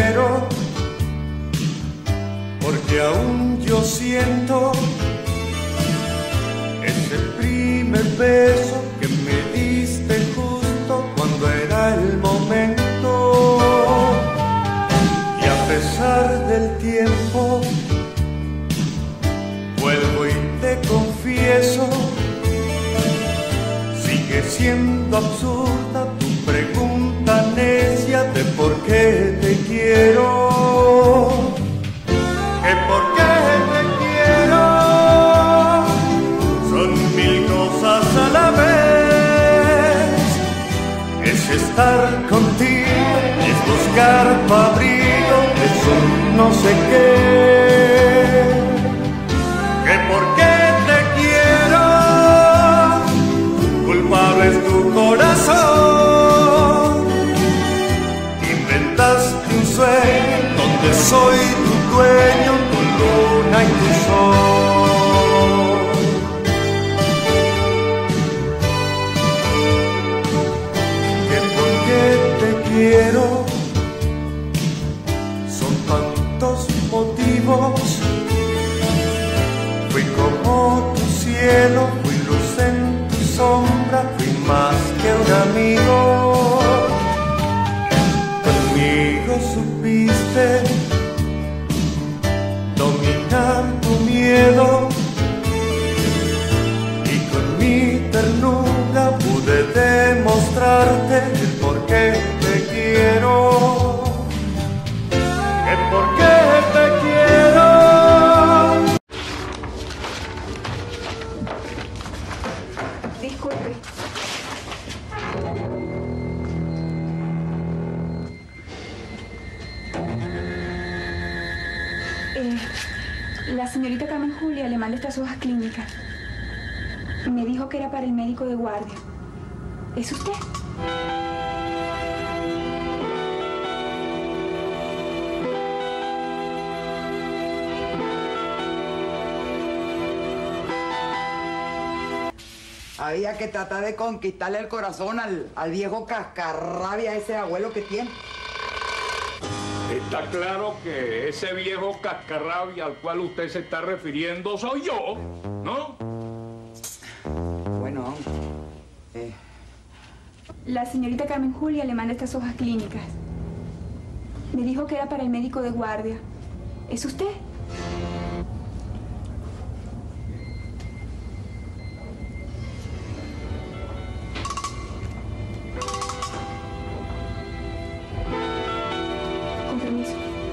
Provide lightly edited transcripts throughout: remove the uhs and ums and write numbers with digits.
quiero, porque aún yo siento ese primer beso que me diste justo cuando era el momento. Y a pesar del tiempo, vuelvo y te confieso, sigue siendo absurda tu pregunta necia de por qué te quiero. Que por qué te quiero son mil cosas a la vez. Es estar contigo, es buscar tu abrigo, es un no sé qué. Que por qué te quiero, culpable es tu corazón. Inventaste un sueño donde soy tu dueño, tu luna y tu sol. Que por qué te quiero son tantos motivos. Fui como tu cielo, fui luz en tu sombra, fui más que un amigo. Conmigo supiste dominar tu miedo y con mi ternura pude demostrarte el por qué te quiero. El por qué te quiero. Disculpe. La señorita Carmen Julia le manda estas hojas clínicas. Me dijo que era para el médico de guardia. ¿Es usted? Había que tratar de conquistarle el corazón al viejo cascarrabia, ese abuelo que tiene. Está claro que ese viejo cascarrabia al cual usted se está refiriendo soy yo, ¿no? Bueno, La señorita Carmen Julia le manda estas hojas clínicas. Me dijo que era para el médico de guardia. ¿Es usted? Con permiso.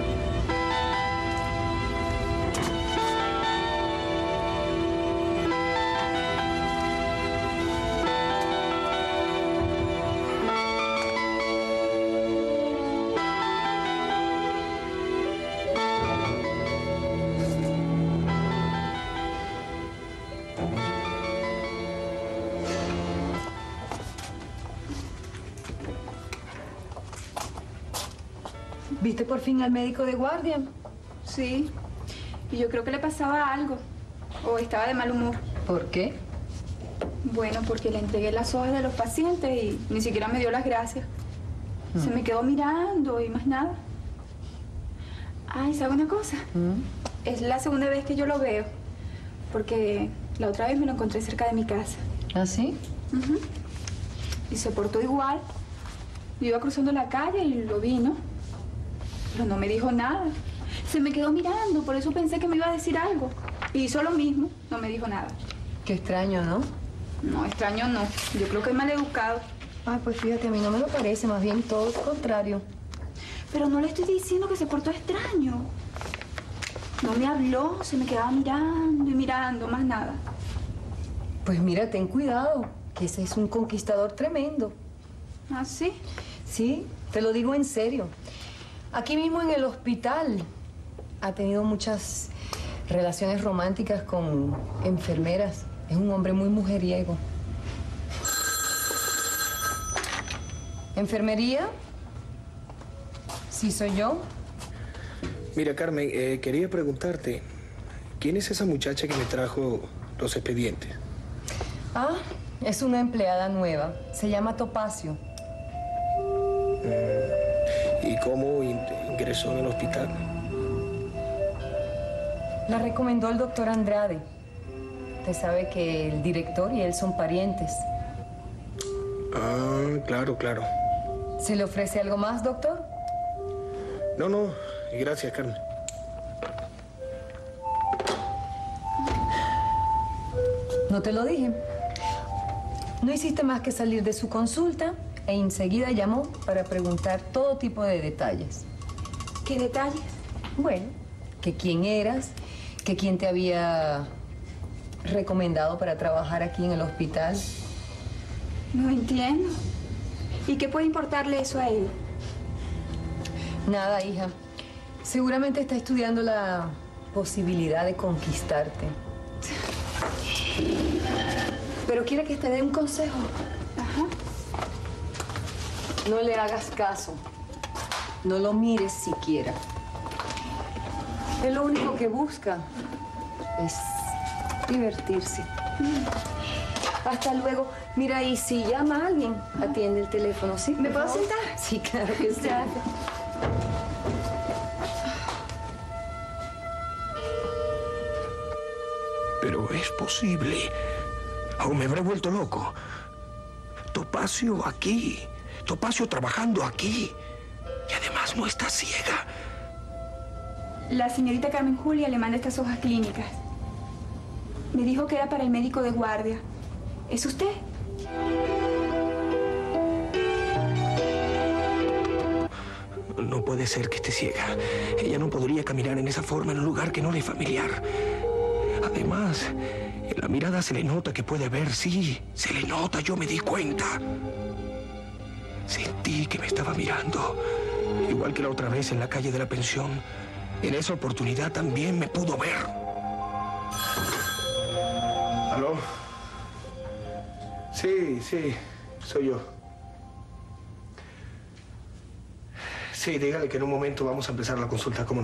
¿Viste por fin al médico de guardia? Sí. Y yo creo que le pasaba algo. O estaba de mal humor. ¿Por qué? Bueno, porque le entregué las hojas de los pacientes y ni siquiera me dio las gracias. Se me quedó mirando y más nada. Ay, ¿sabe una cosa? Es la segunda vez que yo lo veo. Porque la otra vez me lo encontré cerca de mi casa. ¿Ah, sí? Y se portó igual. Yo iba cruzando la calle y lo vi, ¿no? Pero no me dijo nada. Se me quedó mirando, por eso pensé que me iba a decir algo. Y hizo lo mismo, no me dijo nada. Qué extraño, ¿no? No, extraño no. Yo creo que es maleducado. Ay, pues fíjate, a mí no me lo parece, más bien todo lo contrario. Pero no le estoy diciendo que se portó extraño. No me habló, se me quedaba mirando y mirando, más nada. Pues mira, ten cuidado, que ese es un conquistador tremendo. ¿Ah, sí? Sí, te lo digo en serio. Aquí mismo en el hospital ha tenido muchas relaciones románticas con enfermeras. Es un hombre muy mujeriego. ¿Enfermería? ¿Sí soy yo? Mira, Carmen, quería preguntarte, ¿quién es esa muchacha que me trajo los expedientes? Ah, es una empleada nueva. Se llama Topacio. ¿Y cómo ingresó en el hospital? La recomendó el doctor Andrade. Usted sabe que el director y él son parientes. Ah, claro, claro. ¿Se le ofrece algo más, doctor? No, gracias, Carmen. No te lo dije. No hiciste más que salir de su consulta e enseguida llamó para preguntar todo tipo de detalles. ¿Qué detalles? Bueno, que quién eras, que quién te había recomendado para trabajar aquí en el hospital. No entiendo. ¿Y qué puede importarle eso a él? Nada, hija. Seguramente está estudiando la posibilidad de conquistarte. Pero quiere que te dé un consejo. Ajá. No le hagas caso. No lo mires siquiera. Él lo único que busca es divertirse. Hasta luego. Mira, y si llama a alguien, atiende el teléfono, ¿sí? ¿Me puedo sentar? Sí, claro que sí. Gracias. Pero es posible. ¿O me habré vuelto loco? Topacio aquí. Topacio trabajando aquí. Y además no está ciega. La señorita Carmen Julia le manda estas hojas clínicas. Me dijo que era para el médico de guardia. ¿Es usted? No puede ser que esté ciega. Ella no podría caminar en esa forma en un lugar que no le es familiar. Además, en la mirada se le nota que puede ver, sí. Se le nota, yo me di cuenta. Sentí que me estaba mirando. Igual que la otra vez en la calle de la pensión. En esa oportunidad también me pudo ver. ¿Aló? Sí, soy yo. Sí, dígale que en un momento vamos a empezar la consulta, ¿cómo no?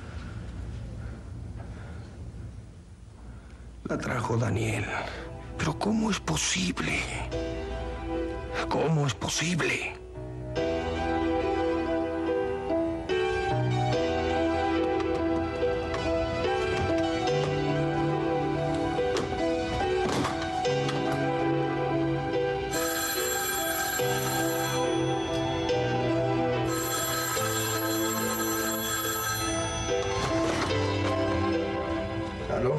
La trajo Daniel. Pero ¿cómo es posible? ¿Cómo es posible? ¿Aló?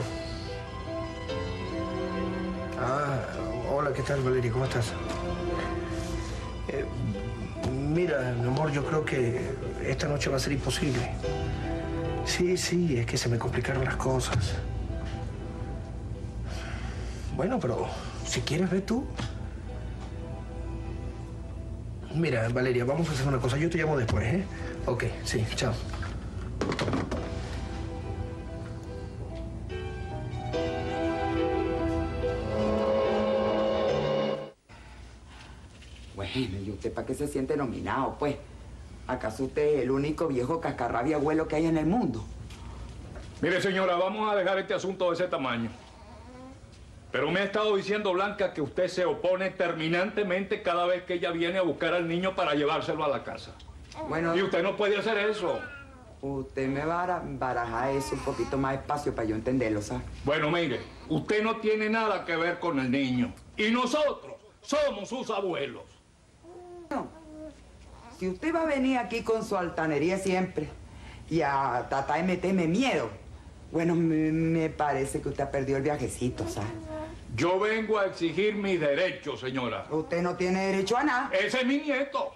Hola, ¿qué tal, Valeria? ¿Cómo estás? Mira, mi amor, yo creo que esta noche va a ser imposible. Sí, es que se me complicaron las cosas. Bueno, pero si quieres, ve tú. Mira, Valeria, vamos a hacer una cosa. Yo te llamo después, ¿eh? Ok, sí, chao. Bueno, ¿y usted para qué se siente nominado, pues? ¿Acaso usted es el único viejo cascarrabia abuelo que hay en el mundo? Mire, señora, vamos a dejar este asunto de ese tamaño. Pero me ha estado diciendo Blanca que usted se opone terminantemente cada vez que ella viene a buscar al niño para llevárselo a la casa. Bueno, Y usted no puede hacer eso. usted me va a barajar eso un poquito más despacio para yo entenderlo, ¿sabes? Bueno, mire, usted no tiene nada que ver con el niño. Y nosotros somos sus abuelos. No. Si usted va a venir aquí con su altanería siempre y a tratar de meterme miedo, bueno, me parece que usted ha perdido el viajecito, ¿sabes? Yo vengo a exigir mis derechos, señora. Usted no tiene derecho a nada. Ese es mi nieto.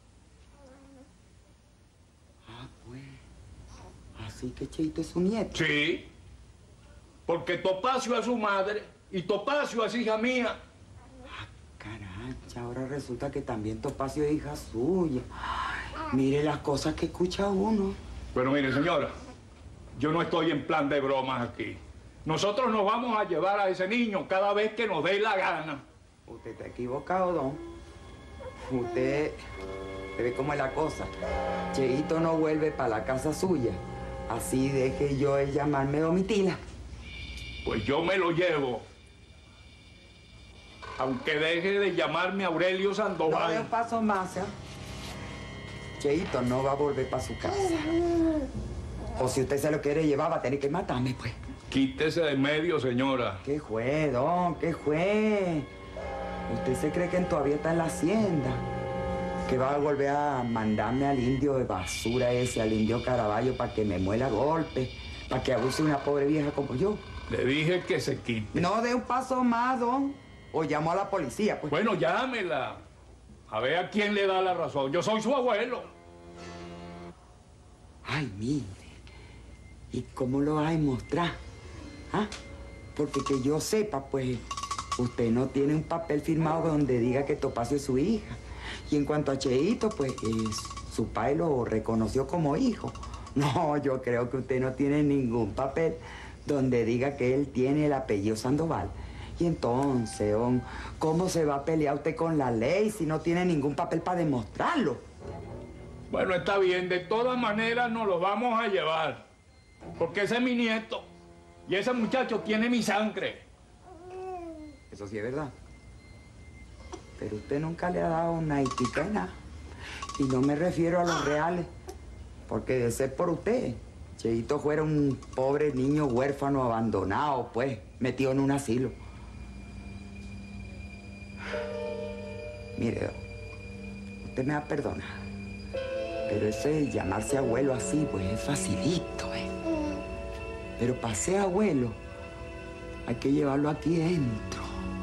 Ah, pues. Así que Cheito es su nieto. Sí. Porque Topacio es su madre y Topacio es hija mía. Caracha, ahora resulta que también Topacio es hija suya. Ay, mire las cosas que escucha uno. Bueno, mire, señora, yo no estoy en plan de bromas aquí. Nosotros nos vamos a llevar a ese niño cada vez que nos dé la gana. Usted está equivocado, don. Usted ve cómo es la cosa. Cheito no vuelve para la casa suya. Así deje yo el llamarme Domitila. Pues yo me lo llevo. Aunque deje de llamarme Aurelio No dé un Sandoval. paso más, ¿eh? Cheito no va a volver para su casa. O si usted se lo quiere llevar, va a tener que matarme, pues. Quítese de medio, señora. ¿Qué fue, don? ¿Qué fue? ¿Usted se cree que todavía está en la hacienda? Que va a volver a mandarme al indio de basura ese, al indio Caraballo, para que me muela golpe, para que abuse una pobre vieja como yo. Le dije que se quite. No dé un paso más, don. O llamo a la policía, pues. Bueno, llámela. A ver a quién le da la razón. Yo soy su abuelo. Ay, mire. ¿Y cómo lo vas a demostrar? ¿Ah? Porque que yo sepa, pues, usted no tiene un papel firmado donde diga que Topacio es su hija. Y en cuanto a Cheito, pues, su padre lo reconoció como hijo. No, yo creo que usted no tiene ningún papel donde diga que él tiene el apellido Sandoval. Y entonces, ¿cómo se va a pelear usted con la ley si no tiene ningún papel para demostrarlo? Bueno, está bien. De todas maneras nos lo vamos a llevar. Porque ese es mi nieto. Y ese muchacho tiene mi sangre. Eso sí es verdad. Pero usted nunca le ha dado una hitica de nada. Y no me refiero a los reales. Porque de ser por usted, Cheito fuera un pobre niño huérfano abandonado, pues, metido en un asilo. Mire, usted me va a perdonar. Pero ese llamarse abuelo así, pues, es facilito, ¿eh? Pero para ser abuelo, hay que llevarlo aquí dentro.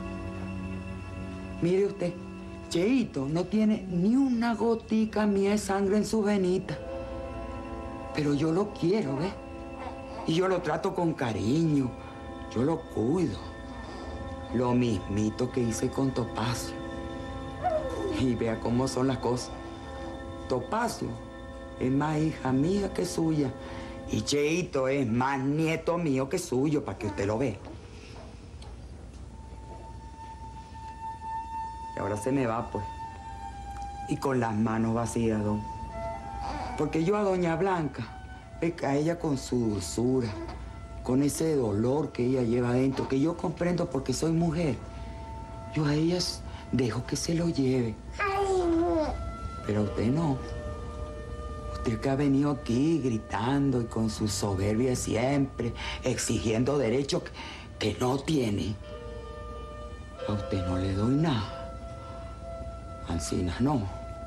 Mire usted, Cheito no tiene ni una gotica mía de sangre en su venita. Pero yo lo quiero, ¿ves? Y yo lo trato con cariño. Yo lo cuido. Lo mismito que hice con Topacio. Y vea cómo son las cosas. Topacio es más hija mía que suya. Y Cheito es más nieto mío que suyo, para que usted lo vea. Y ahora se me va, pues. Y con las manos vacías, don. Porque yo a doña Blanca, a ella con su dulzura, con ese dolor que ella lleva adentro, que yo comprendo porque soy mujer, yo a ellas dejo que se lo lleve. Pero usted no. Usted que ha venido aquí gritando y con su soberbia siempre, exigiendo derechos que no tiene. A usted no le doy nada. Ancina no.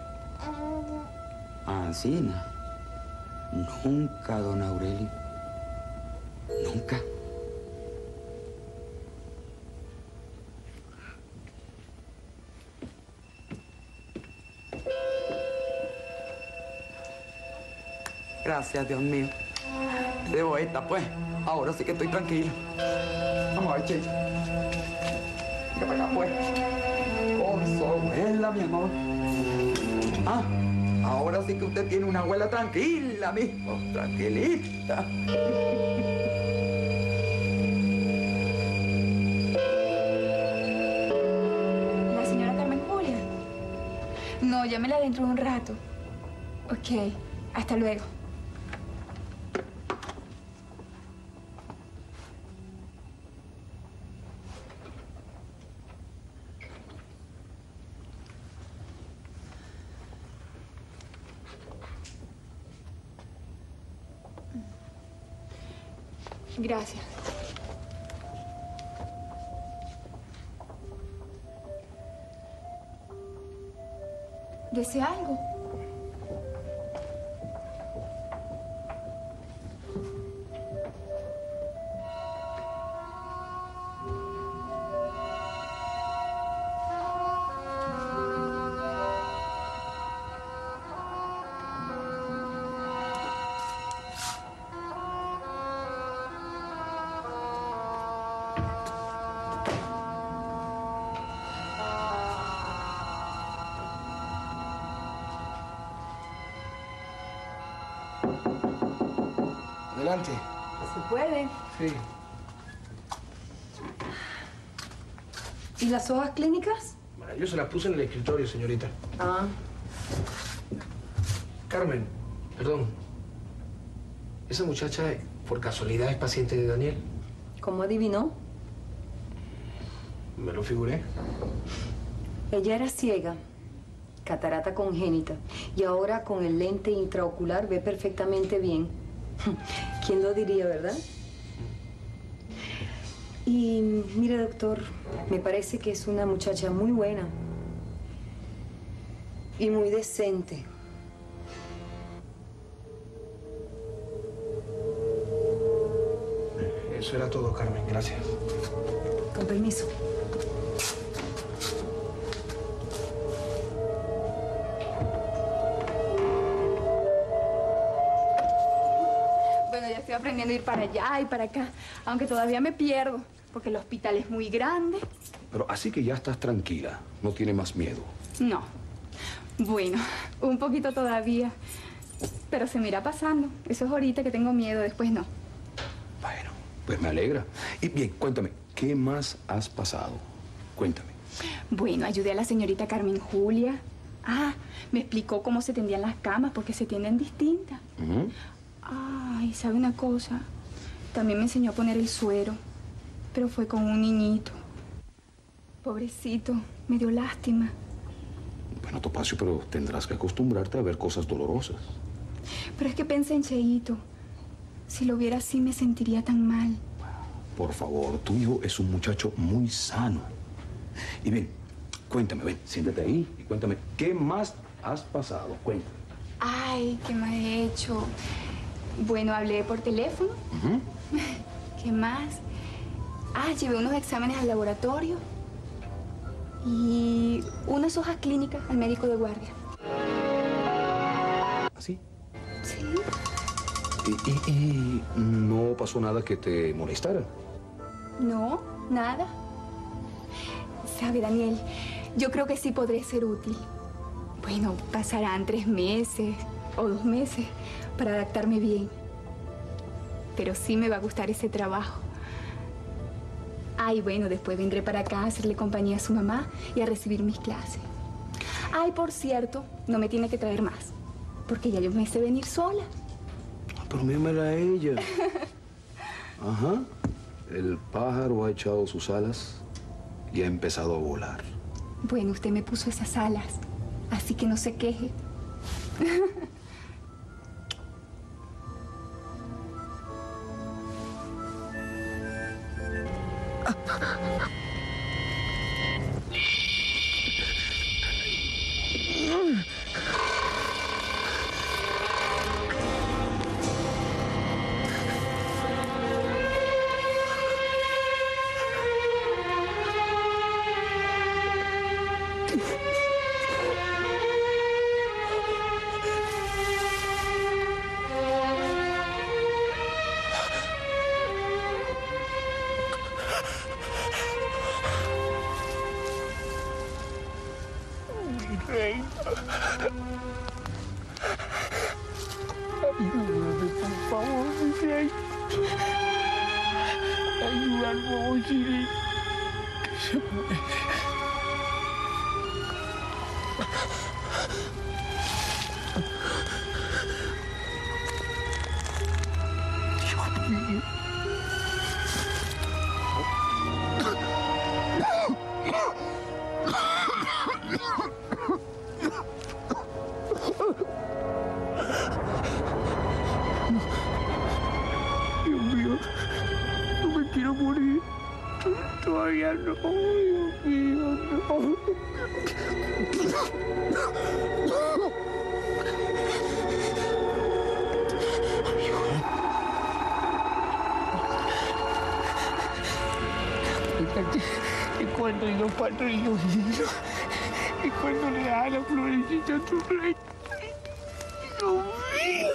Ancina. Nunca, don Aurelio. Nunca. Gracias, Dios mío. Debo esta, pues. Ahora sí que estoy tranquila. Vamos a ver, Cheito. Venga para acá, pues. Con su abuela, mi amor. Ah, ahora sí que usted tiene una abuela tranquila, mijo. Tranquilita. ¿La señora Carmen Julia? No, llámela dentro de un rato. Ok, hasta luego. Gracias. ¿Desea algo? Adelante. ¿Se puede? Sí. ¿Y las hojas clínicas? Bueno, yo se las puse en el escritorio, señorita. Ah. Carmen, perdón. ¿Esa muchacha, por casualidad, es paciente de Daniel? ¿Cómo adivinó? Me lo figuré. Ella era ciega. catarata congénita. Y ahora con el lente intraocular ve perfectamente bien. ¿Quién lo diría, verdad? Y mire, doctor, me parece que es una muchacha muy buena y muy decente. Eso era todo, Carmen. Gracias. Con permiso. Bueno, ya estoy aprendiendo a ir para allá y para acá, aunque todavía me pierdo, porque el hospital es muy grande. Pero así que ya estás tranquila, no tiene más miedo. No. Bueno, un poquito todavía, pero se me irá pasando. Eso es ahorita que tengo miedo, después no. Bueno, pues me alegra. Y bien, cuéntame, ¿qué más has pasado? Cuéntame. Bueno, ayudé a la señorita Carmen Julia. Ah, me explicó cómo se tendían las camas, porque se tienden distintas. Ay, ¿sabe una cosa? También me enseñó a poner el suero, pero fue con un niñito. Pobrecito, me dio lástima. Bueno, Topacio, pero tendrás que acostumbrarte a ver cosas dolorosas. Pero es que pensé en Cheito. Si lo viera así, me sentiría tan mal. Por favor, tu hijo es un muchacho muy sano. Y ven, cuéntame, ven, siéntate ahí y cuéntame, ¿qué más has pasado? Cuéntame. Ay, ¿qué me he hecho? Bueno, hablé por teléfono. ¿Qué más? Ah, llevé unos exámenes al laboratorio. Y unas hojas clínicas al médico de guardia. ¿Así? Sí. ¿Y no pasó nada que te molestara? No, nada. Sabe, Daniel, yo creo que sí podré ser útil. Bueno, pasarán 3 meses o 2 meses para adaptarme bien. Pero sí me va a gustar ese trabajo. Ay, bueno, después vendré para acá a hacerle compañía a su mamá y a recibir mis clases. Ay, por cierto, no me tiene que traer más, porque ya yo me sé venir sola. Pero míramela a ella. Ajá. El pájaro ha echado sus alas y ha empezado a volar. Bueno, usted me puso esas alas, así que no se queje. Ayúdame, por favor, mi rey. Ayúdame, Mochili. Que se muere. Dios mío. Dios mío, no me quiero morir. Todavía no, Dios mío, no. Y cuando los padrinos, y cuando le da la florecita a tu rey. Dios mío.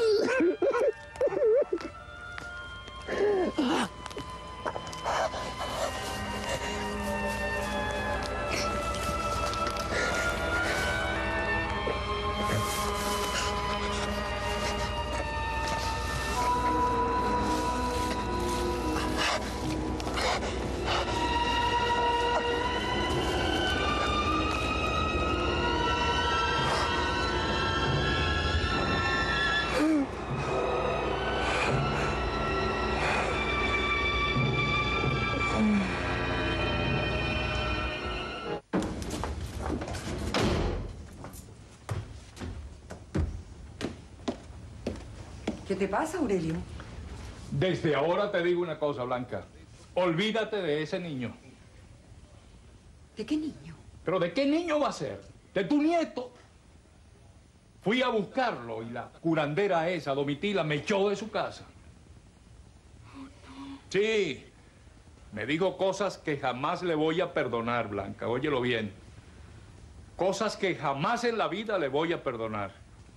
¿Qué te pasa, Aurelio? Desde ahora te digo una cosa, Blanca. Olvídate de ese niño. ¿De qué niño? ¿Pero de qué niño va a ser? ¿De tu nieto? Fui a buscarlo y la curandera esa, Domitila, me echó de su casa. Oh, no. Sí. Me dijo cosas que jamás le voy a perdonar, Blanca. Óyelo bien. Cosas que jamás en la vida le voy a perdonar.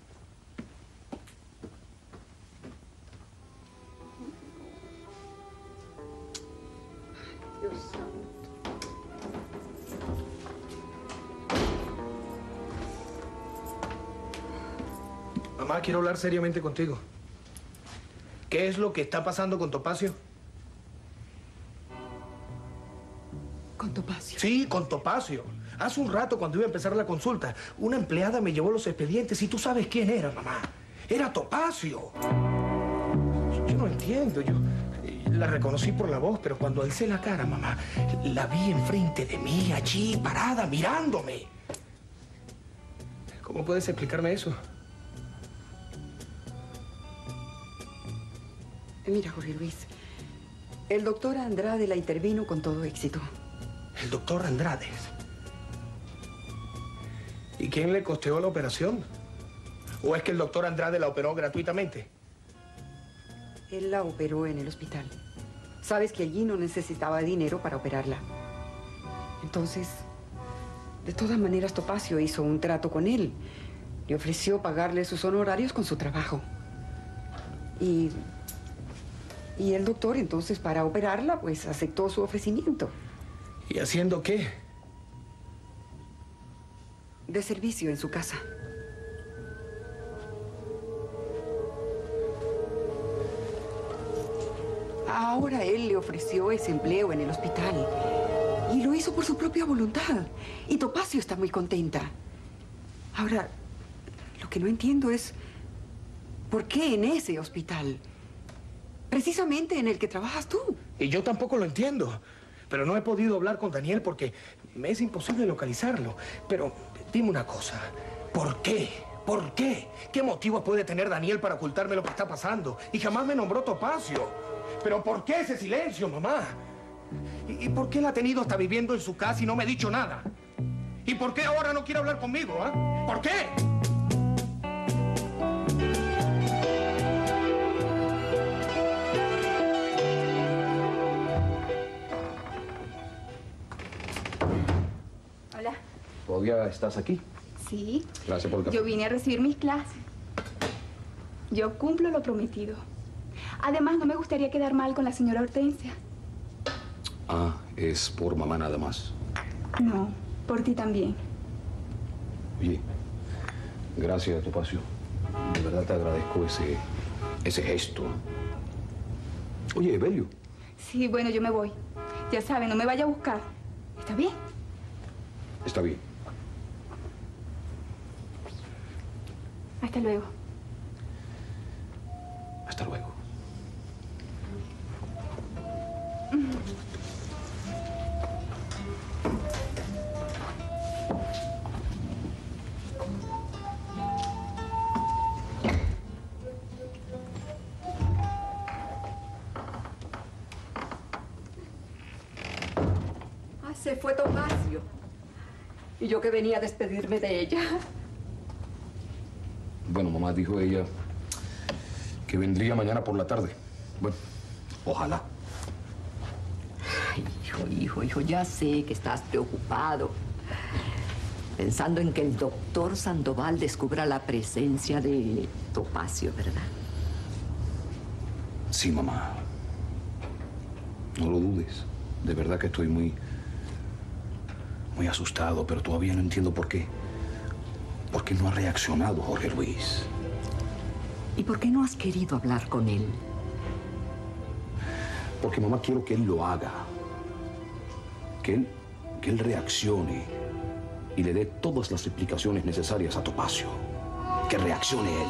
Dios santo. Mamá, quiero hablar seriamente contigo. ¿Qué es lo que está pasando con Topacio? ¿Con Topacio? Sí, con Topacio. Hace un rato, cuando iba a empezar la consulta, una empleada me llevó los expedientes y tú sabes quién era, mamá. Era Topacio. Yo no entiendo. Yo la reconocí por la voz, pero cuando alcé la cara, mamá, la vi enfrente de mí, allí, parada, mirándome. ¿Cómo puedes explicarme eso? Mira, Jorge Luis, el doctor Andrade la intervino con todo éxito. El doctor Andrade. ¿Y quién le costeó la operación? ¿O es que el doctor Andrade la operó gratuitamente? Él la operó en el hospital. Sabes que allí no necesitaba dinero para operarla. Entonces, de todas maneras, Topacio hizo un trato con él. Le ofreció pagarle sus honorarios con su trabajo. Y el doctor, entonces, para operarla, pues, aceptó su ofrecimiento. ¿Y haciendo qué? De servicio en su casa. Ahora él le ofreció ese empleo en el hospital. Y lo hizo por su propia voluntad. Y Topacio está muy contenta. Ahora, lo que no entiendo es ¿por qué en ese hospital? Precisamente en el que trabajas tú. Y yo tampoco lo entiendo. Pero no he podido hablar con Daniel porque me es imposible localizarlo. Pero dime una cosa. ¿Por qué? ¿Por qué? ¿Qué motivo puede tener Daniel para ocultarme lo que está pasando? Y jamás me nombró Topacio. ¿Pero por qué ese silencio, mamá? ¿Y por qué él ha tenido hasta viviendo en su casa y no me ha dicho nada? ¿Y por qué ahora no quiere hablar conmigo, ah? ¿Por qué? Hola. ¿Todavía estás aquí? Sí. Gracias por el café. Yo vine a recibir mis clases. Yo cumplo lo prometido. Además, no me gustaría quedar mal con la señora Hortensia. Ah, es por mamá nada más. No, por ti también. Oye, gracias, Topacio. De verdad te agradezco ese gesto. Oye, Evelio. Sí, bueno, yo me voy. Ya sabe, no me vaya a buscar. ¿Está bien? Está bien. Hasta luego. Hasta luego. Ah, se fue Topacio. Y yo que venía a despedirme de ella. Bueno, mamá dijo ella que vendría mañana por la tarde. Bueno, ojalá. Ay, hijo, ya sé que estás preocupado. Pensando en que el doctor Sandoval descubra la presencia de Topacio, ¿verdad? Sí, mamá. No lo dudes. De verdad que estoy muy asustado, pero todavía no entiendo por qué. ¿Por qué no ha reaccionado Jorge Luis? ¿Y por qué no has querido hablar con él? Porque, mamá, quiero que él lo haga. Que él reaccione y le dé todas las explicaciones necesarias a Topacio. Que reaccione él.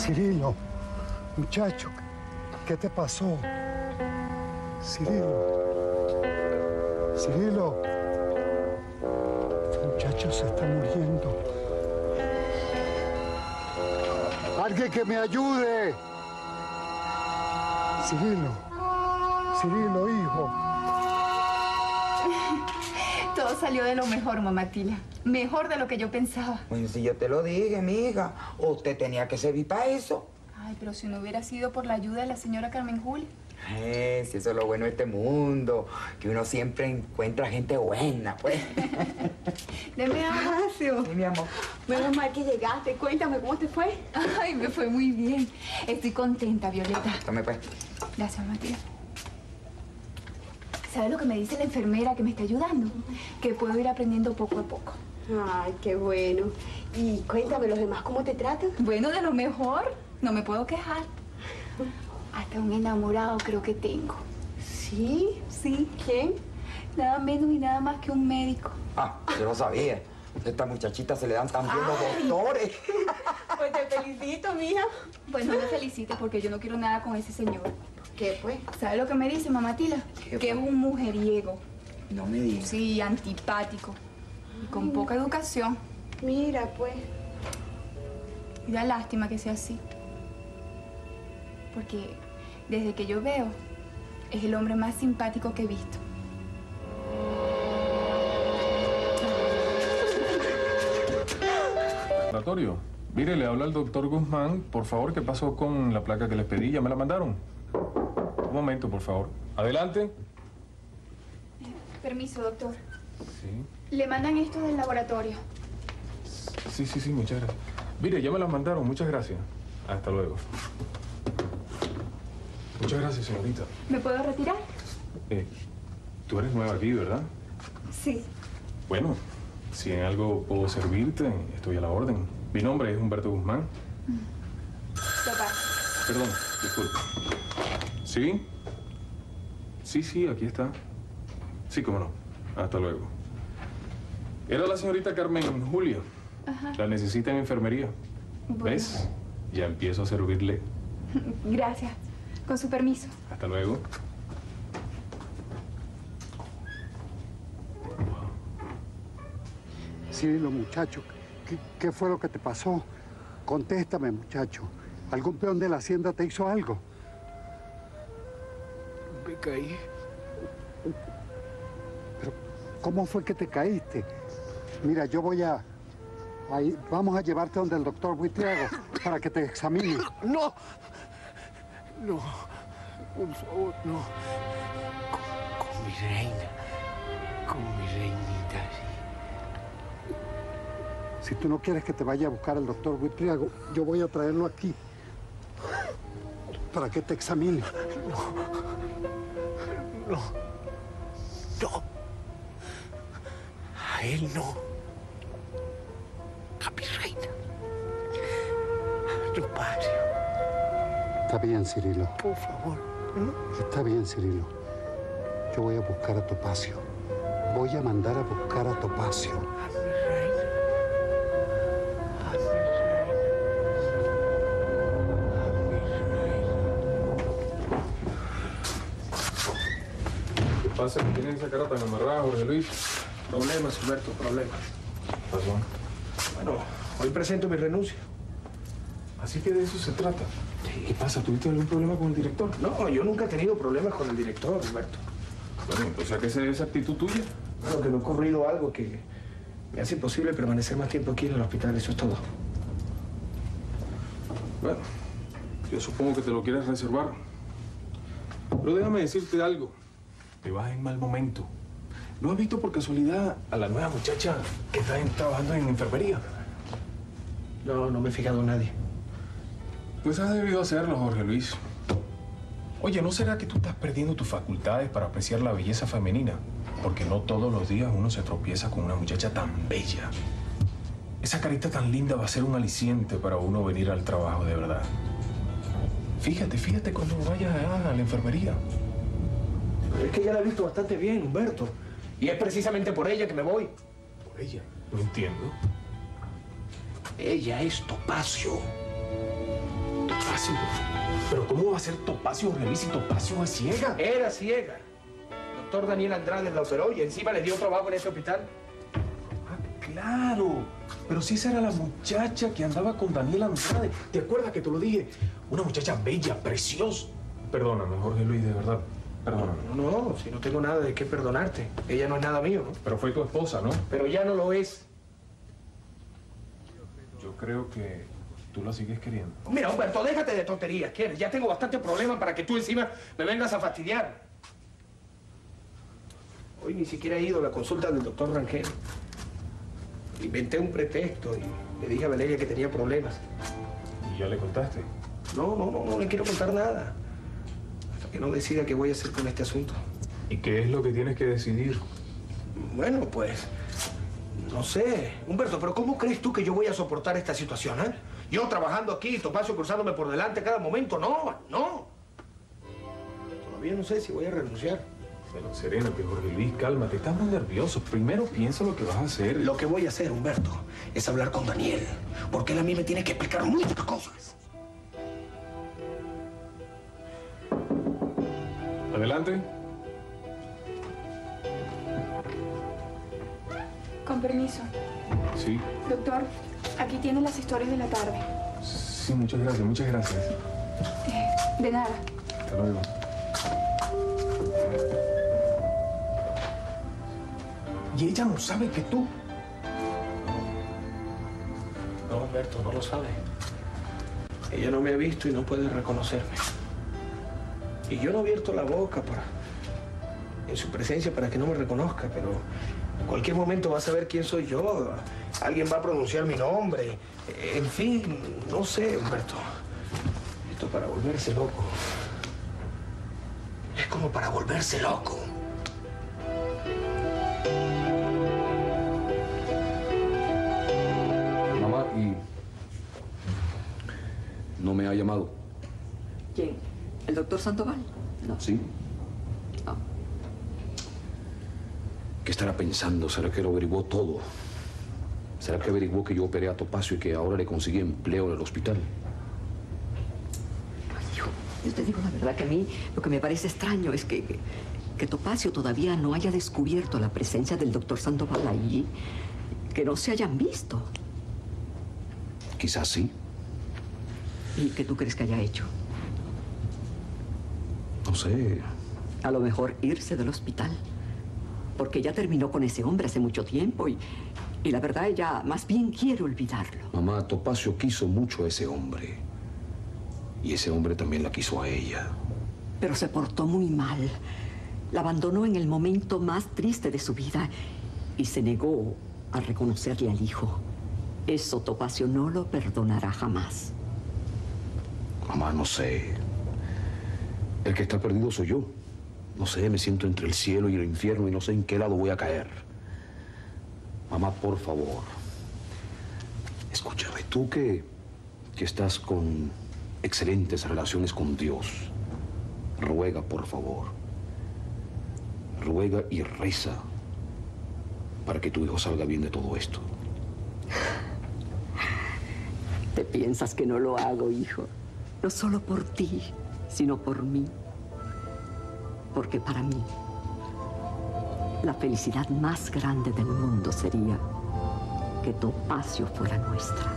Cirilo, muchacho, ¿qué te pasó? Cirilo. Cirilo. Este muchacho se está muriendo. ¡Alguien que me ayude! Cirilo. Cirilo, hijo. Todo salió de lo mejor, mamá Tila. Mejor de lo que yo pensaba. Bueno, si yo te lo dije, mija, usted tenía que servir para eso. Ay, pero si no hubiera sido por la ayuda de la señora Carmen Julia. Si eso es lo bueno de este mundo, que uno siempre encuentra gente buena, pues. Deme abrazo. Sí, mi amor. Menos mal que llegaste. Cuéntame, ¿cómo te fue? Ay, me fue muy bien. Estoy contenta, Violeta. Tome, pues. Gracias, Matías. ¿Sabes lo que me dice la enfermera que me está ayudando? Que puedo ir aprendiendo poco a poco. Ay, qué bueno. Y cuéntame, ¿los demás cómo te tratan? Bueno, de lo mejor. No me puedo quejar. Hasta un enamorado creo que tengo. ¿Sí? Sí. ¿Quién? Nada menos y nada más que un médico. Ah, yo lo sabía. A esta muchachita se le dan también los doctores. Pues te felicito, mija. Pues no me felicites porque yo no quiero nada con ese señor. ¿Qué, pues? ¿Sabes lo que me dice, mamá Tila? Que es un mujeriego. No me digas. Sí, antipático. Y con poca educación. Mira, pues. Y da lástima que sea así. Porque desde que yo veo, es el hombre más simpático que he visto. Laboratorio. Mire, le habla el doctor Guzmán. Por favor, ¿qué pasó con la placa que les pedí? ¿Ya me la mandaron? Un momento, por favor. Adelante. Permiso, doctor. Sí. Le mandan esto del laboratorio. Sí, muchas gracias. Mire, ya me la mandaron. Muchas gracias. Hasta luego. Muchas gracias, señorita. ¿Me puedo retirar? Tú eres nueva aquí, ¿verdad? Sí. Bueno, si en algo puedo servirte, estoy a la orden. Mi nombre es Humberto Guzmán. Papá. Perdón, disculpe. ¿Sí? Sí, aquí está. Sí, cómo no. Hasta luego. Era la señorita Carmen Julia. Ajá. La necesita en enfermería. Bueno. ¿Ves? Ya empiezo a servirle. Gracias. Con su permiso. Hasta luego. Cirilo, muchacho, ¿qué fue lo que te pasó? Contéstame, muchacho. ¿Algún peón de la hacienda te hizo algo? Me caí. Pero, ¿cómo fue que te caíste? Mira, yo voy a... vamos a llevarte donde el doctor Buitriago para que te examine. ¡No! No, por favor, no. Con mi reina, con mi reinita, sí. Si tú no quieres que te vaya a buscar el doctor Buitriago, yo voy a traerlo aquí para que te examine. No. A él no. A mi reina. A Topacio. Está bien, Cirilo. Por favor. Está bien, Cirilo. Yo voy a buscar a Topacio. Voy a mandar a buscar a Topacio. A mi reina. A mi reina. A mi reina. ¿Qué pasa? ¿Que tienen esa cara tan amarrada, Jorge Luis? Problemas, Humberto, problemas. ¿Qué pasó? Bueno, hoy presento mi renuncia. Así que de eso se trata. ¿Qué pasa? ¿Tuviste algún problema con el director? No, yo nunca he tenido problemas con el director, Humberto. Bueno, pues ¿a qué se debe esa actitud tuya? Bueno, que me ha ocurrido algo que me hace imposible permanecer más tiempo aquí en el hospital, eso es todo. Bueno, yo supongo que te lo quieres reservar. Pero déjame decirte algo. Te vas en mal momento. ¿No has visto por casualidad a la nueva muchacha que está trabajando en enfermería? No, no me he fijado en nadie. Pues has debido hacerlo, Jorge Luis. Oye, ¿no será que tú estás perdiendo tus facultades para apreciar la belleza femenina? Porque no todos los días uno se tropieza con una muchacha tan bella. Esa carita tan linda va a ser un aliciente para uno venir al trabajo de verdad. Fíjate cuando vayas a la enfermería. Pero es que ya la he visto bastante bien, Humberto. Y es precisamente por ella que me voy. ¿Por ella? No entiendo. Ella es Topacio. Topacio. ¿Pero cómo va a ser Topacio, Jorge Luis, si Topacio es ciega? Era ciega. El doctor Daniel Andrade la operó y encima le dio trabajo en ese hospital. Ah, claro. Pero si esa era la muchacha que andaba con Daniel Andrade. ¿Te acuerdas que te lo dije? Una muchacha bella, preciosa. Perdóname, Jorge Luis, de verdad. Perdóname. No, si no tengo nada de qué perdonarte. Ella no es nada mío, ¿no? Pero fue tu esposa, ¿no? Pero ya no lo es. Yo creo que tú la sigues queriendo. Mira, Humberto, déjate de tonterías, ¿quieres? Ya tengo bastante problemas para que tú encima me vengas a fastidiar. Hoy ni siquiera he ido a la consulta del doctor Rangel. Inventé un pretexto y le dije a Valeria que tenía problemas. ¿Y ya le contaste? No le quiero contar nada. Hasta que no decida qué voy a hacer con este asunto. ¿Y qué es lo que tienes que decidir? Bueno, pues... no sé. Humberto, pero ¿cómo crees tú que yo voy a soportar esta situación, eh? Yo trabajando aquí, Topacio cruzándome por delante cada momento. No. Todavía no sé si voy a renunciar. Pero serénate, Jorge Luis, cálmate. Estás muy nervioso. Primero piensa lo que vas a hacer. Lo que voy a hacer, Humberto, es hablar con Daniel. Porque él a mí me tiene que explicar muchas cosas. Adelante. Con permiso. Sí. Doctor, aquí tienen las historias de la tarde. Sí, muchas gracias, muchas gracias. De nada. Hasta luego. ¿Y ella no sabe que tú? No, Humberto, no lo sabe. Ella no me ha visto y no puede reconocerme. Y yo no he abierto la boca en su presencia para que no me reconozca, pero en cualquier momento va a saber quién soy yo. Alguien va a pronunciar mi nombre. En fin, no sé, Humberto. Esto para volverse loco. Es como para volverse loco. Mamá, ¿y no me ha llamado? ¿Quién? ¿El doctor Sandoval? No. ¿Sí? No. ¿Qué estará pensando? ¿Será que lo averiguó todo? ¿Será que averiguó que yo operé a Topacio y que ahora le conseguí empleo en el hospital? Ay, hijo, yo te digo la verdad que a mí lo que me parece extraño es que Topacio todavía no haya descubierto la presencia del doctor Sandoval allí, que no se hayan visto. Quizás sí. ¿Y qué tú crees que haya hecho? No sé. A lo mejor irse del hospital. Porque ella terminó con ese hombre hace mucho tiempo y la verdad ella más bien quiere olvidarlo. Mamá, Topacio quiso mucho a ese hombre. Y ese hombre también la quiso a ella. Pero se portó muy mal. La abandonó en el momento más triste de su vida y se negó a reconocerle al hijo. Eso Topacio no lo perdonará jamás. Mamá, no sé. El que está perdido soy yo. No sé, me siento entre el cielo y el infierno y no sé en qué lado voy a caer. Mamá, por favor. Escúchame, tú que estás con excelentes relaciones con Dios, ruega, por favor. Ruega y reza para que tu hijo salga bien de todo esto. ¿Te piensas que no lo hago, hijo? No solo por ti, sino por mí. Porque para mí, la felicidad más grande del mundo sería que Topacio fuera nuestra.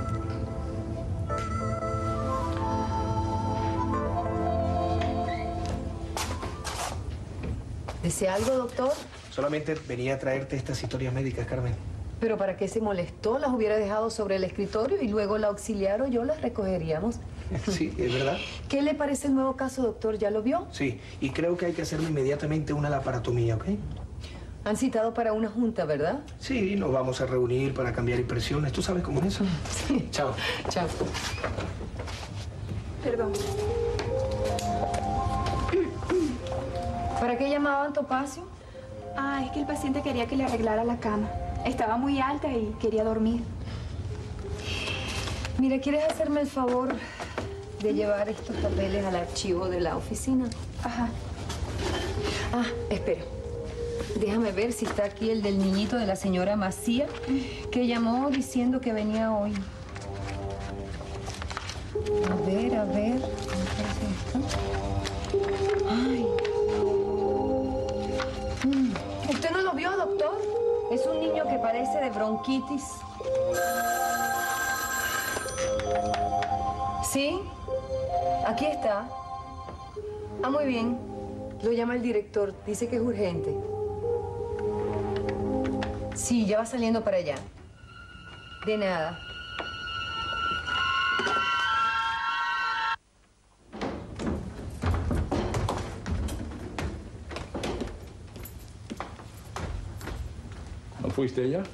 ¿Desea algo, doctor? Solamente venía a traerte estas historias médicas, Carmen. ¿Pero para qué se molestó? Las hubiera dejado sobre el escritorio y luego la auxiliar o yo las recogeríamos. Sí, es verdad. ¿Qué le parece el nuevo caso, doctor? ¿Ya lo vio? Sí, y creo que hay que hacerle inmediatamente una laparotomía, ¿ok? Han citado para una junta, ¿verdad? Sí, nos vamos a reunir para cambiar impresiones. ¿Tú sabes cómo es eso? Sí. Chao. Chao. Perdón. ¿Para qué llamaban Topacio? Ah, es que el paciente quería que le arreglara la cama. Estaba muy alta y quería dormir. Mira, ¿quieres hacerme el favor de llevar estos papeles al archivo de la oficina? Ajá. Ah, espera. Déjame ver si está aquí el del niñito de la señora Macía, que llamó diciendo que venía hoy. A ver, a ver. Ay. ¿Usted no lo vio, doctor? Es un niño que padece de bronquitis. ¿Sí? Aquí está. Ah, muy bien. Lo llama el director. Dice que es urgente. Sí, ya va saliendo para allá. De nada. ¿No fuiste ya?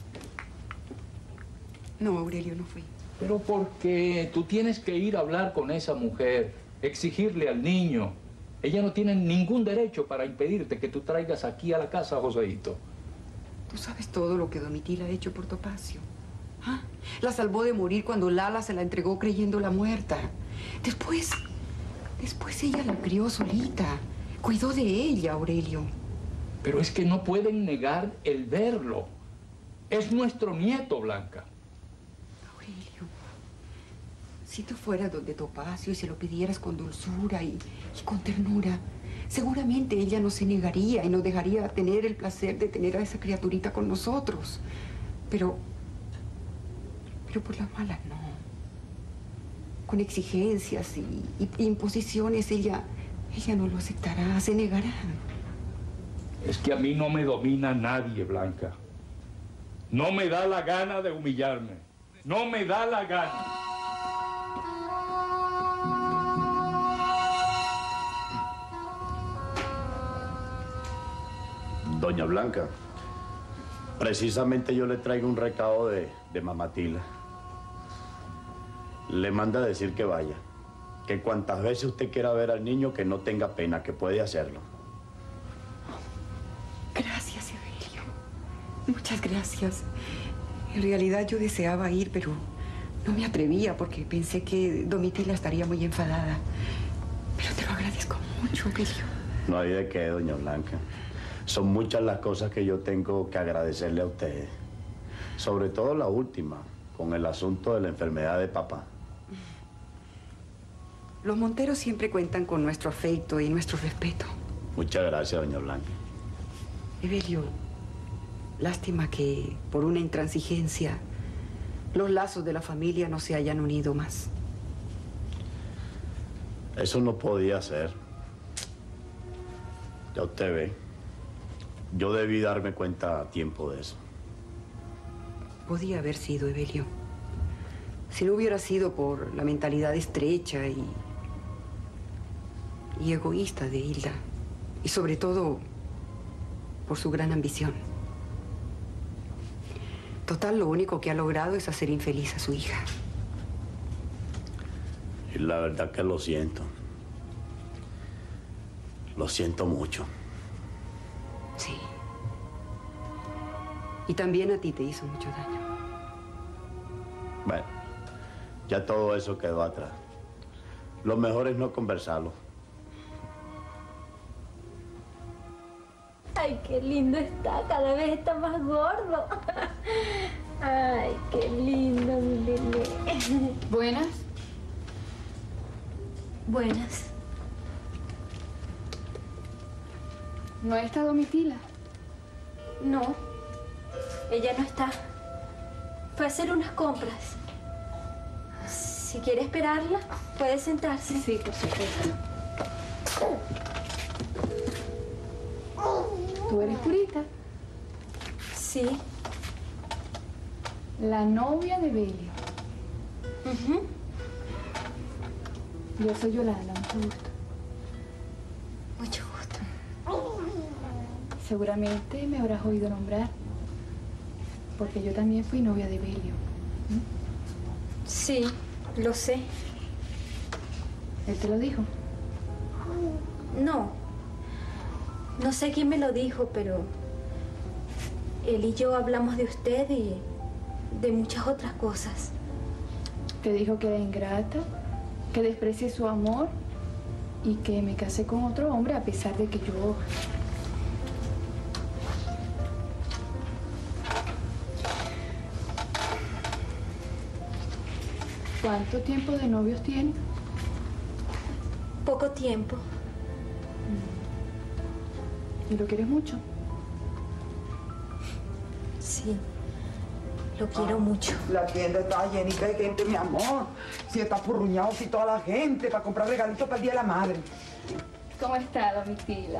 No, Aurelio, no fui. Pero porque tú tienes que ir a hablar con esa mujer, exigirle al niño. Ella no tiene ningún derecho para impedirte que tú traigas aquí a la casa a Joséito. Tú sabes todo lo que Domitila ha hecho por Topacio. ¿Ah? La salvó de morir cuando Lala se la entregó creyéndola muerta. Después ella la crió solita. Cuidó de ella, Aurelio. Pero es que no pueden negar el verlo. Es nuestro nieto, Blanca. Aurelio, si tú fueras donde Topacio y se lo pidieras con dulzura y con ternura, seguramente ella no se negaría y nos dejaría tener el placer de tener a esa criaturita con nosotros. Pero por la mala no. Con exigencias y imposiciones ella no lo aceptará, se negará. Es que a mí no me domina nadie, Blanca. No me da la gana de humillarme. No me da la gana. Doña Blanca, precisamente yo le traigo un recado de Mamatila. Le manda a decir que vaya, que cuantas veces usted quiera ver al niño, que no tenga pena, que puede hacerlo. Gracias, Evelio. Muchas gracias. En realidad yo deseaba ir, pero no me atrevía porque pensé que Domitila estaría muy enfadada. Pero te lo agradezco mucho, Evelio. No hay de qué, doña Blanca. Son muchas las cosas que yo tengo que agradecerle a usted. Sobre todo la última, con el asunto de la enfermedad de papá. Los Monteros siempre cuentan con nuestro afecto y nuestro respeto. Muchas gracias, doña Blanca. Evelio, lástima que por una intransigencia los lazos de la familia no se hayan unido más. Eso no podía ser. Ya usted ve. Yo debí darme cuenta a tiempo de eso. Podía haber sido, Evelio. Si no hubiera sido por la mentalidad estrecha y egoísta de Hilda. Y sobre todo, por su gran ambición. Total, lo único que ha logrado es hacer infeliz a su hija. Y la verdad que lo siento. Lo siento mucho. Sí. Y también a ti te hizo mucho daño. Bueno, ya todo eso quedó atrás. Lo mejor es no conversarlo. Ay, qué lindo está. Cada vez está más gordo. Ay, qué lindo, mi bebé. ¿Buenas? Buenas. ¿No está Domitila? No, ella no está. Fue a hacer unas compras. Si quiere esperarla, puede sentarse. Sí, por supuesto. ¿Tú eres Purita? Sí. La novia de Belio. Yo soy Yolanda, mucho gusto. Mucho gusto. Seguramente me habrás oído nombrar, porque yo también fui novia de Belio. Sí, lo sé. ¿Él te lo dijo? No. No sé quién me lo dijo, pero él y yo hablamos de usted y de muchas otras cosas. Te dijo que era ingrata, que desprecié su amor y que me casé con otro hombre a pesar de que yo... ¿Cuánto tiempo de novios tienen? Poco tiempo. ¿Y lo quieres mucho? Sí, lo quiero mucho. La tienda está llenita de gente, mi amor. Si está furruñado, si toda la gente para comprar regalitos para el Día de la Madre. ¿Cómo está, Domitila?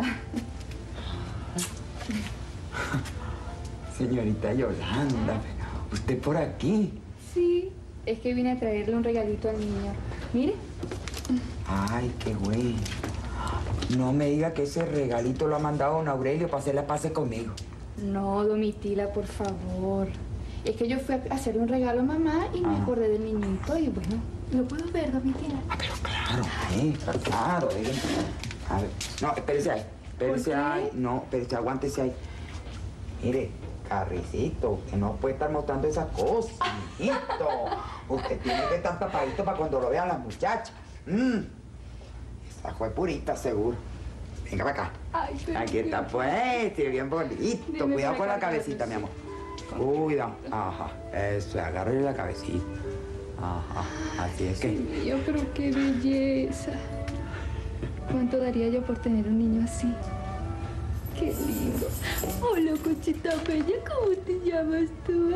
Señorita Yolanda, ¿usted por aquí? Sí, es que vine a traerle un regalito al niño. Mire. Ay, qué bueno. No me diga que ese regalito lo ha mandado don Aurelio para hacer la paz conmigo. No, Domitila, por favor. Es que yo fui a hacerle un regalo a mamá y me acordé del niñito y bueno, ¿lo puedo ver, Domitila? Ah, pero claro, claro. A ver, no, espérese ahí. Espérese ahí. No, espérese, aguántese ahí. Mire, Carricito, que no puede estar mostrando esas cosas, hijito. Usted tiene que estar tapadito para cuando lo vean las muchachas. Esa fue purita, seguro. Venga para acá. Ay, aquí está, pues, sí, bien bonito. Dime. Cuidado con la cabecita, mi amor. Cuidado. Ajá, eso, agárrale la cabecita. Ajá, así es que... Yo creo que belleza. ¿Cuánto daría yo por tener un niño así? Qué lindo. Hola, cochita bella, ¿cómo te llamas tú?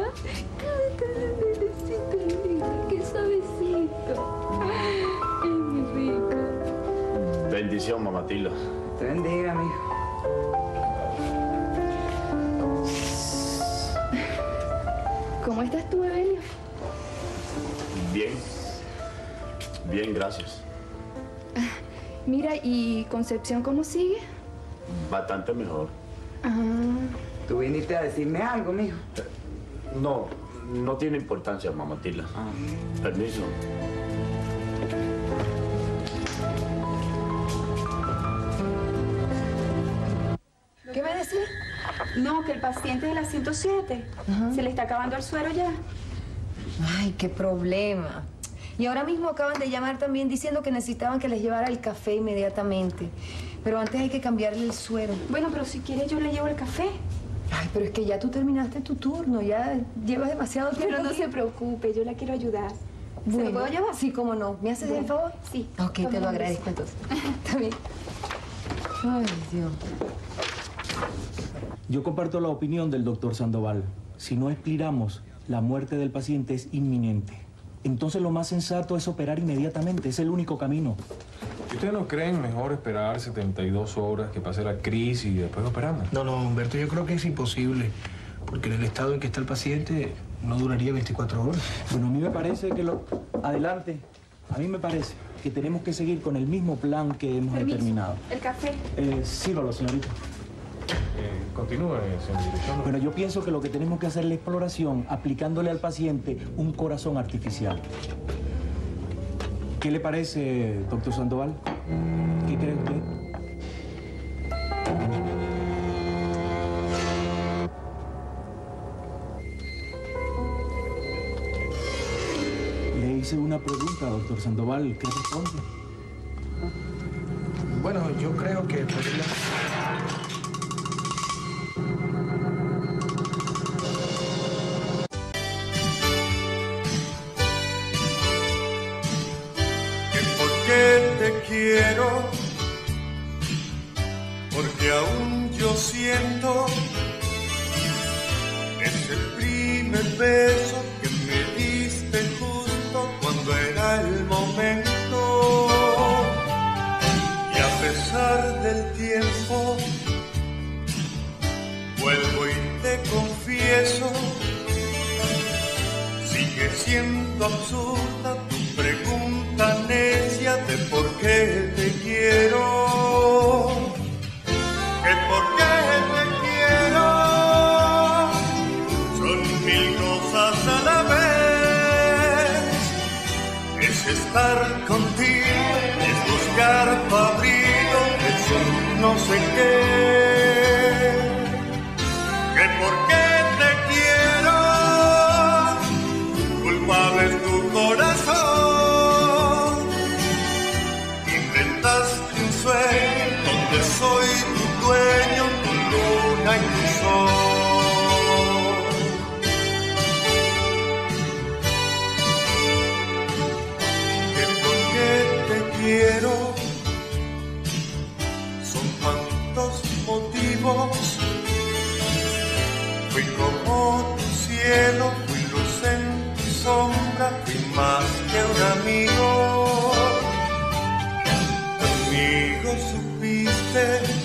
Qué lindo, qué suavecito. Es muy rico. Bendición, mamá Tila. Te bendiga, mijo. ¿Cómo estás tú, Evelio? Bien. Bien, gracias. Mira, ¿y Concepción cómo sigue? Bastante mejor. ¿Tú viniste a decirme algo, mijo? No tiene importancia, mamá Tila. Permiso. ¿Qué me decís? No, que el paciente de la 107 se le está acabando el suero ya. Ay, qué problema. Y ahora mismo acaban de llamar también diciendo que necesitaban que les llevara el café inmediatamente. Pero antes hay que cambiarle el suero. Bueno, pero si quiere yo le llevo el café. Ay, pero es que ya tú terminaste tu turno, ya llevas demasiado tiempo. Pero no aquí. se preocupe, yo la quiero ayudar. ¿Se Bueno, lo puedo llevar? Sí, cómo no. ¿Me haces el favor? Sí. Ok, te lo agradezco entonces. También. Ay, Dios. Yo comparto la opinión del doctor Sandoval. Si no expiramos, la muerte del paciente es inminente. Entonces lo más sensato es operar inmediatamente. Es el único camino. ¿Y ustedes no creen mejor esperar 72 horas que pase la crisis y después operamos? No, Humberto, yo creo que es imposible. Porque en el estado en que está el paciente no duraría 24 horas. Bueno, a mí me parece que Adelante. A mí me parece que tenemos que seguir con el mismo plan que hemos determinado. ¿El café? Sírvalo, señorita. Continúe, señor director. Bueno, yo pienso que lo que tenemos que hacer es la exploración aplicándole al paciente un corazón artificial. ¿Qué le parece, doctor Sandoval? ¿Qué cree usted? Le hice una pregunta, doctor Sandoval. ¿Qué responde? Bueno, yo creo que podría... Te quiero, porque aún yo siento, es el primer beso que me diste justo cuando era el momento. Y a pesar del tiempo, vuelvo y te confieso, sigue siendo absurda tu pregunta necia de por qué te quiero, que por qué te quiero, son mil cosas a la vez, es estar contigo, es buscar tu abrigo, es un no sé qué, que por qué te quiero, culpable es tu corazón. Inventaste un sueño donde soy tu dueño, tu luna y tu sol. cielo, fui luz en tu sombra, fui más que un amigo. Conmigo supiste